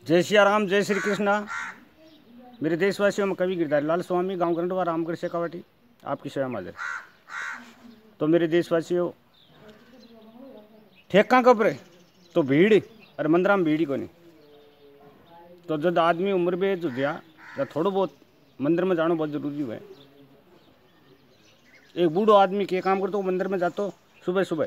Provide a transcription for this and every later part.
जय सिया राम, जय श्री कृष्णा। मेरे देशवासियों में कवि गिरधारी लाल स्वामी, गांव गंडवा, रामगढ़ शेखावाटी, आपकी सेवा में हाजिर। तो मेरे देशवासियों, ठेका कपरे तो भीड़ और मंदिर में भीड़ ही को नहीं। तो जब आदमी उम्र में जो गया या थोड़ा बहुत मंदिर में जाना बहुत जरूरी है। एक बूढ़ो आदमी के काम करते मंदिर में जातो सुबह सुबह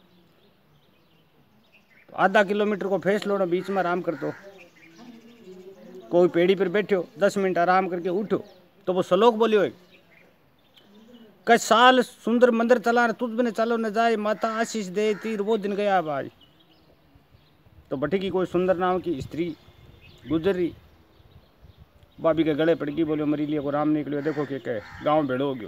तो आधा किलोमीटर को फेस लो, बीच में आराम करतो, कोई पेड़ी पर बैठो 10 मिनट आराम करके उठो तो वो श्लोक बोलियो कई साल सुंदर मंदिर चला तुझ बिन चलो न जाए, माता आशीष दे तीर वो दिन गया आज। तो भट्टी की कोई सुंदर नाम की स्त्री गुजर रही, भाभी के गले पड़ गई, बोलो मरी लिया को राम निकलियो, देखो के कहे गाँव भेड़ो हो गयो।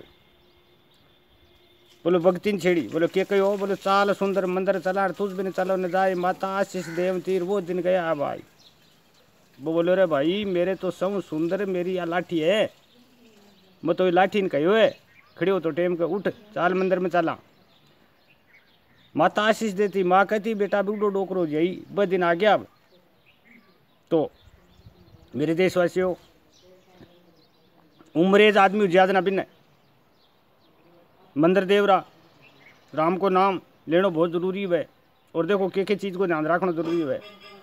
बोलो भक्तिन छेड़ी, बोलो के कहो, बोलो चाल सुंदर मंदिर चला तुझ बिन चलो न जाए, माता आशीष देव तीर वो दिन गया अब आज। वो बोलो रे भाई मेरे तो सब सुंदर मेरी या लाठी है, मैं तो लाठी ने कहो है खड़ी हो तो टेम के उठ चाल मंदिर में चला। माता आशीष देती, माँ कहती बेटा बूढ़ो डोकरो यही ब दिन आ गया अब। तो मेरे देशवासियों, उम्रेज आदमी ज्यादा ना बिन मंदिर देवरा राम को नाम लेना बहुत जरूरी है। और देखो के चीज को ध्यान रखना जरूरी है।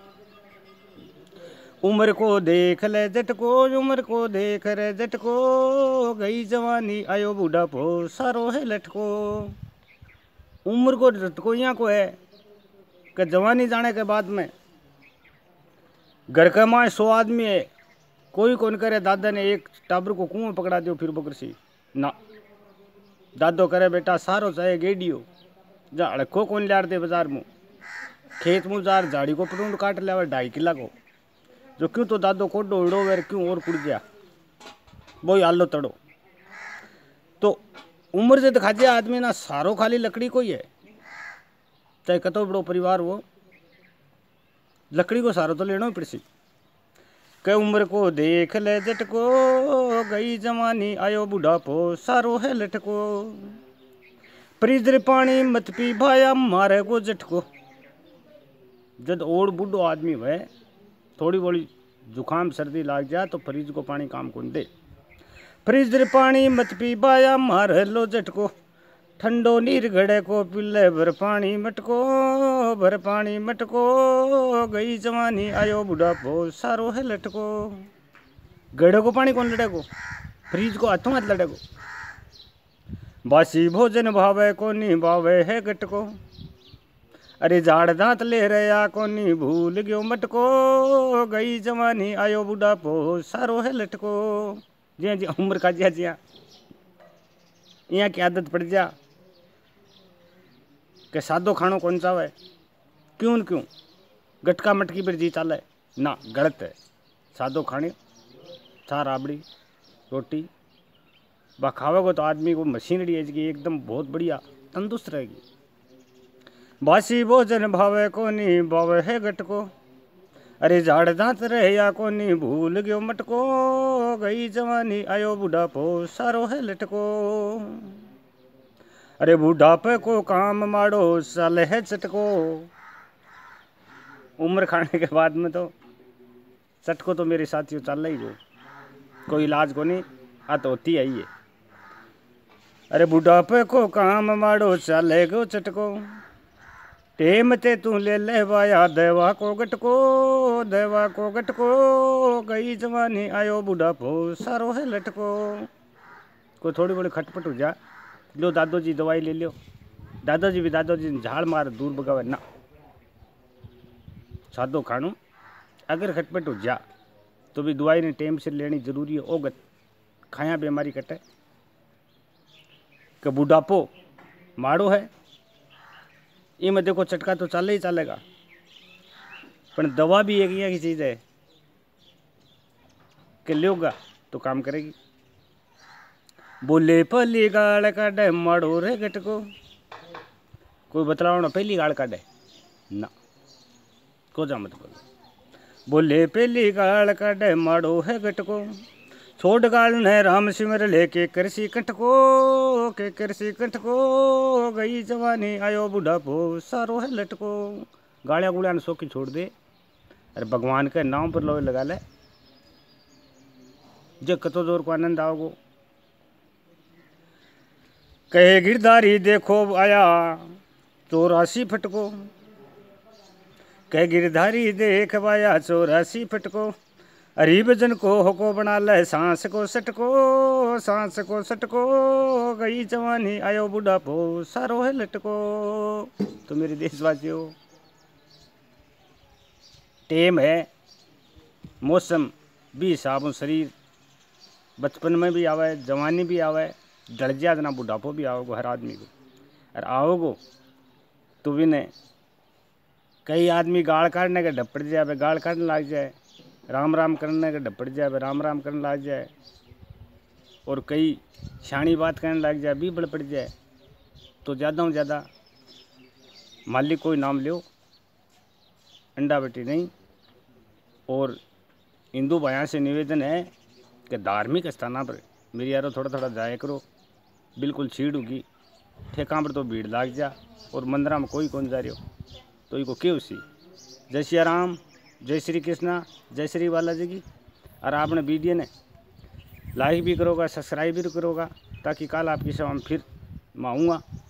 उम्र को देख ले झटको, उम्र को देख रे झटको, गई जवानी आयो बूढ़ापो सारो है लटको। उम्र को झटको यहाँ को है कि जवानी जाने के बाद में घर का माँ 100 आदमी है, कोई कौन करे दादा ने एक टाबर को कुआं पकड़ा दियो फिर बकरसी ना। दादो करे बेटा सारो चाहे गेडियो जा अड़को कौन लाड़ दे बाजार में, खेत में जार झाड़ी को पटूंड काट ले 2.5 किला को, जो क्यों तो दादो कोडो उड़ो वे क्यों और कुड़ गया वो आलो तड़ो। तो उम्र से दिखा दिया आदमी ना सारो खाली लकड़ी को ही है, चाहे कतो बड़ो परिवार हो, लकड़ी को सारो तो लेना ही पड़सी। के उम्र को देख ले झटको, गई जवानी आयो बुढ़ापो सारो है लटको, फ्रिज पानी मत पी भाया मारे को झटको। जब और बूढ़ो आदमी है थोड़ी बड़ी जुकाम सर्दी लाग जाए तो फ्रिज को पानी काम कौन दे। फ्रिज पानी मत पी बाया मार लो झटको, ठंडो नीर घड़े को पिल्ले भर पानी मटको, भर पानी मटको, गई जवानी आयो बुढ़ापो सारो है लटको। घड़े को पानी कौन लड़ेगो, फ्रिज को हाथों हाथ लड़ेगो। बासी भोजन भावे को नहीं भावे है गटको, अरे झाड़ दांत ले रहा कोनी भूल गयो मटको, गई जवानी आयो बुढ़ापो सारो है लटको। जिया जिया उम्र का जिया जिया यहाँ की आदत पड़ जा के सादो खानो कौन चावे, क्यों न क्यों गटका मटकी पर जी चाले ना, गलत है। सादो खाने चार राबड़ी रोटी बा खावेगो तो आदमी को मशीनरी है कि एकदम बहुत बढ़िया तंदुरुस्त रहेगी। बासी भोजन भावे कोनी भावे है गटको, अरे झाड़ दांत रहे या कोनी भूल गयो मटको, गई जवानी आयो बुढ़ापो सारो है लटको। अरे बुढ़ापे को काम माड़ो साल है चटको। उम्र खाने के बाद में तो चटको तो मेरे साथियों चल ही जो कोई इलाज को नहीं आ तो होती है ये। अरे बुढ़ापे को काम माड़ो चलेगो चटको, टेम ते तू ले ले वाया देवा को गटको, देवा को गटको, गई जवानी आयो बुढ़ापो सारो है लटको। कोई थोड़ी बड़ी खटपट हो जा लो दादोजी दवाई ले लियो, दादाजी भी दादाजी झाड़ मार दूर भगावे ना। सादो खानो अगर खटपट हो जा तो भी दवाई ने टेम से लेनी जरूरी है। ओगत खाया बीमारी कटे कि बुढ़ापो माड़ो है ये में देखो चटका तो चले ही चलेगा, पर दवा भी एक यहाँ की चीज़ है कि लोगा तो काम करेगी। बोले पहली गाल काटे माड़ो रे गटको, कोई बतलाओ ना पहली गाल काटे ना को जा मत बोलो। बोले पहली गाल काटे माड़ो है गटको, छोड़ गाल ने राम सिमर लेके करसी कटको, के करसी कटको, गई जवानी आयो बुढ़ापो सारो है लटको। गालियाँ गुड़िया ने सोखी छोड़ दे अरे भगवान के नाम पर लोहे लगा ले, जो कतो जोर को आनंद आओगो। कहे गिरधारी देखो आया 84 फटको, कहे गिरधारी देख आया 84 फटको। हरि भजन को होको बना ले सांस को सटको, सांस को सटको गई जवानी आयो बुढ़ापो सारो है लटको। तो मेरे देशवासियों, टेम है, मौसम भी हिसाब शरीर बचपन में भी आवे, जवानी भी आवे, डर जा ना बुढ़ापो भी आओगो हर आदमी को। और आओगो तो भी ने कई आदमी गाल काटने के डपट जाए, गाल काटने लग जाए, राम राम करने के डपट जाए, राम राम करने लग जाए, और कई शानी बात करने लग जाए, भी बड़ पड़ जाए। तो ज़्यादा से ज़्यादा मालिक कोई नाम लो, अंडा बेटी नहीं। और हिंदू भाइयों से निवेदन है कि धार्मिक स्थानों पर मेरी यारो थोड़ा थोड़ा जाया करो, बिल्कुल छीड़ होगी, ठेका पर तो भीड़ लाग जा, और मंदिर में कोई कौन जा रहे हो, तो इको क्यों सी। जय श्री राम, जय श्री कृष्णा, जय श्री बालाजी की। और आपने वीडियो ने लाइक भी करोगा, सब्सक्राइब भी करोगा, ताकि कल आपकी सेवा में फिर मैं आऊँगा।